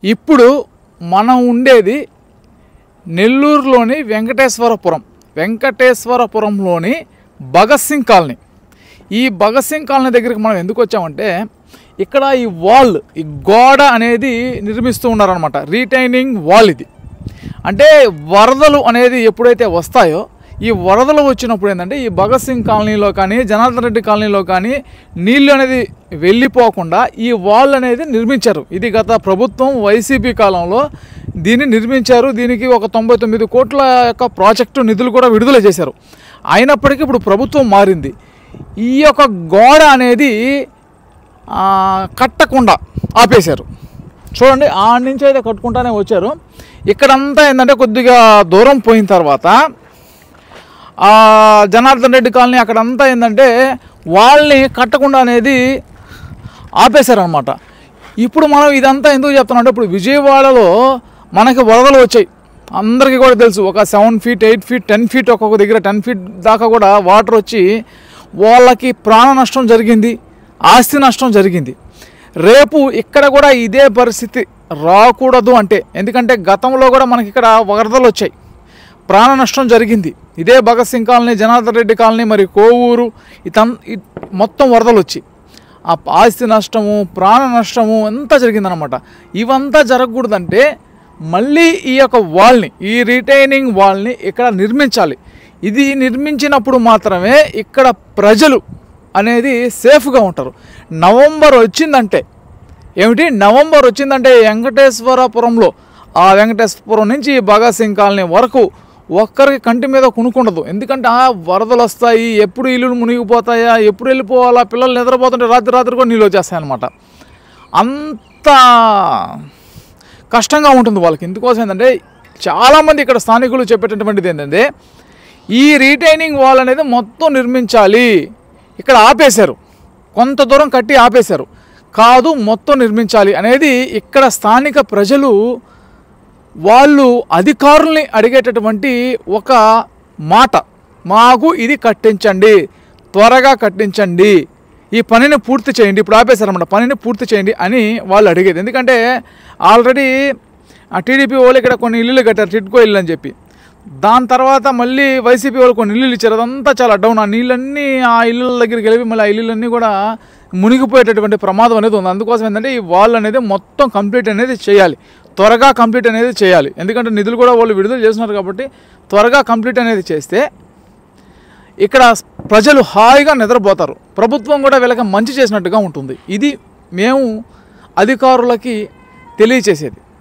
ఇప్పుడు మనం ఉండేది నెల్లూరులోని వెంకటేశ్వరపురంలోని భగత్ సింగ్ కాలనీ. ఈ భగత్ సింగ్ కాలనీ దగ్గరికి మనం ఎందుకు వచ్చామంటే ఇక్కడ ఈ వాల్, ఈ గోడ అనేది నిర్మిస్తూ ఉన్నారనమాట. రీటైనింగ్ వాల్ ఇది. అంటే వరదలు అనేది ఎప్పుడైతే వస్తాయో ఈ వరదలు వచ్చినప్పుడు ఏంటంటే ఈ భగత్ సింగ్ కాలనీలో కానీ జనార్దన్ రెడ్డి కాలనీలో కానీ నీళ్ళు అనేది వెళ్ళిపోకుండా ఈ వాల్ అనేది నిర్మించారు. ఇది గత ప్రభుత్వం వైసీపీ కాలంలో దీన్ని నిర్మించారు. దీనికి ఒక 99 కోట్ల యొక్క ప్రాజెక్టు నిధులు కూడా విడుదల చేశారు. అయినప్పటికీ ఇప్పుడు ప్రభుత్వం మారింది. ఈ యొక్క గోడ అనేది కట్టకుండా ఆపేశారు. చూడండి, ఆడ నుంచి అయితే కట్టుకుంటానే వచ్చారు. ఇక్కడంతా ఏంటంటే కొద్దిగా దూరం పోయిన తర్వాత జనార్దన్ రెడ్డి కాలనీ అక్కడంతా ఏంటంటే వాళ్ళని కట్టకుండా అనేది ఆపేశారనమాట. ఇప్పుడు మనం ఇదంతా ఎందుకు చెప్తున్నాం అంటే ఇప్పుడు విజయవాడలో మనకి వరదలు వచ్చాయి, అందరికీ కూడా తెలుసు. ఒక 7 ఫీట్ 8 ఫీట్ 10 ఫీట్ ఒక్కొక్క దగ్గర 10 ఫీట్ దాకా కూడా వాటర్ వచ్చి వాళ్ళకి ప్రాణ నష్టం జరిగింది, ఆస్తి నష్టం జరిగింది. రేపు ఇక్కడ కూడా ఇదే పరిస్థితి రాకూడదు అంటే, ఎందుకంటే గతంలో కూడా మనకి ఇక్కడ వరదలు వచ్చాయి, ప్రాణ నష్టం జరిగింది. ఇదే భగత్ సింగ్ కాలనీ, జనార్దన్ రెడ్డి కాలనీ, మరి కోవూరు మొత్తం వరదలు వచ్చి ఆ ఆస్తి నష్టము, ప్రాణ నష్టము అంతా జరిగిందనమాట. ఇవంతా జరగకూడదంటే మళ్ళీ ఈ యొక్క వాల్ని, ఈ రిటైనింగ్ వాల్ని ఇక్కడ నిర్మించాలి. ఇది నిర్మించినప్పుడు మాత్రమే ఇక్కడ ప్రజలు అనేది సేఫ్గా ఉంటారు. నవంబర్ వచ్చిందంటే ఏమిటి, నవంబర్ వచ్చిందంటే వెంకటేశ్వరపురంలో వెంకటేశ్వరపురం నుంచి భగత్ సింగ్ కాలనీ వరకు ఒక్కరికి కంటి మీద కొనుక్కుండదు. ఎందుకంటే వరదలు వస్తాయి, ఎప్పుడు ఇల్లులు మునిగిపోతాయా, ఎప్పుడు వెళ్ళిపోవాలా, పిల్లలు నిద్రపోతుంటే రాత్రి కూడా నీళ్ళు వచ్చేస్తాయి అన్నమాట. అంత కష్టంగా ఉంటుంది వాళ్ళకి. ఎందుకోసం ఏంటంటే చాలామంది ఇక్కడ స్థానికులు చెప్పేటటువంటిది ఏంటంటే ఈ రీటైనింగ్ వాల్ అనేది మొత్తం నిర్మించాలి, ఇక్కడ ఆపేశారు, కొంత దూరం కట్టి ఆపేశారు, కాదు మొత్తం నిర్మించాలి అనేది ఇక్కడ స్థానిక ప్రజలు వాళ్ళు అధికారుల్ని అడిగేటటువంటి ఒక మాట. మాకు ఇది కట్టించండి, త్వరగా కట్టించండి, ఈ పనిని పూర్తి చేయండి. ఇప్పుడు ఆపేశారన్నమాట, పనిని పూర్తి చేయండి అని వాళ్ళు అడిగేది. ఎందుకంటే ఆల్రెడీ టీడీపీ వాళ్ళు ఇక్కడ కొన్ని ఇల్లులు కట్టారు, టిడ్కో ఇల్లు అని చెప్పి. దాని తర్వాత మళ్ళీ వైసీపీ వాళ్ళు కొన్ని ఇల్లులు ఇచ్చారు. అదంతా చాలా డౌన్. ఆ నీళ్ళన్నీ ఆ ఇల్లుల దగ్గరికి వెళ్ళి మళ్ళీ ఆ ఇల్లులన్నీ కూడా మునిగిపోయేటటువంటి ప్రమాదం అనేది ఉంది. అందుకోసం ఏంటంటే ఈ వాల్ అనేది మొత్తం కంప్లీట్ అనేది చేయాలి, త్వరగా కంప్లీట్ అనేది చేయాలి. ఎందుకంటే నిధులు కూడా వాళ్ళు విడుదల చేస్తున్నారు కాబట్టి త్వరగా కంప్లీట్ అనేది చేస్తే ఇక్కడ ప్రజలు హాయిగా నిద్రపోతారు, ప్రభుత్వం కూడా వీళ్ళకి మంచి చేసినట్టుగా ఉంటుంది. ఇది మేము అధికారులకి తెలియచేసేది.